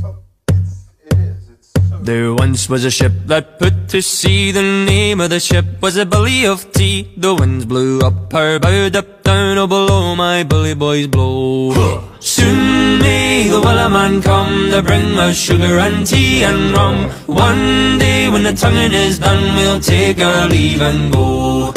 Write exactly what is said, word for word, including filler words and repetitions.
There once was a ship that put to sea. The name of the ship was a Billy of Tea. The winds blew up her bow, up down, oh below my bully boys blow. Soon may the Wellerman come to bring us sugar and tea and rum. One day when the tonguing is done, we'll take our leave and go.